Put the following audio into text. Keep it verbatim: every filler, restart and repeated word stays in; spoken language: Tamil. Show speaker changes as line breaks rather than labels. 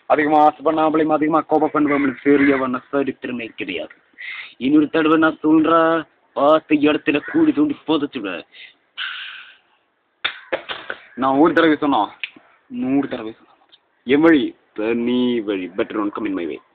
அதிகமாக ஆசைப்படாமலையும் அதிகமாக கோபம் பண்ணுவோம் பெரியவன சரித்திரமே கிடையாது. இன்னொரு தடவை நான் சொல்ற பார்த்த இடத்துல கூடி தூண்டி போதச்சுட. நான் ஒரு தடவை சொன்னா நூறு தடவை சொன்னா என் வழி நீ வழி better one come in my way.